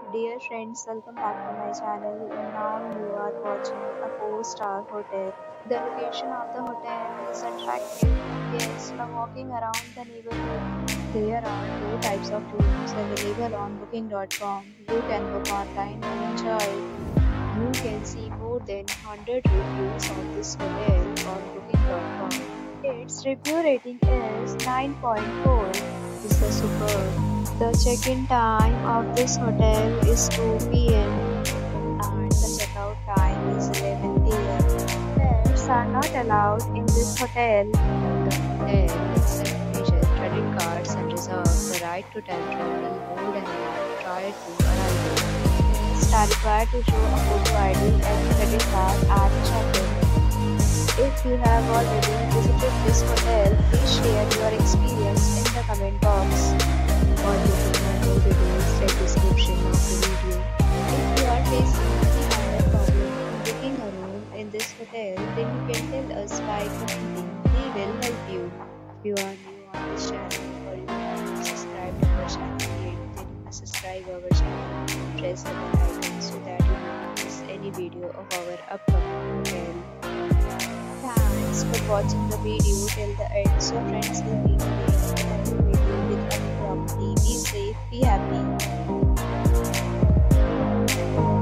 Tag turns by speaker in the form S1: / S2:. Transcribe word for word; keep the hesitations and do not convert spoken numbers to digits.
S1: Dear friends, welcome back to my channel. Now you are watching a four-star hotel. The location of the hotel is attractive and guests love walking around the neighborhood. There are two types of rooms available on booking dot com. You can book online and enjoy it. You can see more than one hundred reviews of this hotel on booking dot com. Its review rating is nine point four. Is the superb. The check-in time of this hotel is two p m and the checkout time is eleven p m. Pets are not allowed in this hotel. The hotel accepts major credit cards and reserves the right to temporarily hold an amount prior to arrival. Guests are required to show a photo I D and credit card at check-in. If you have already visited this hotel, please share your experience in the comment box. For booking or more details, check description of the video. If you are facing any kind of problem in booking a room in this hotel, then you can tell us by commenting. We will help you. If you are new on this channel or you have not subscribed to our channel yet, then you must subscribe our channel and press the bell icon so that you don't miss any video of our upcoming hotel. Thanks for watching the video till the end. So friends, will meet again in a new video with a new property. Be safe, be happy.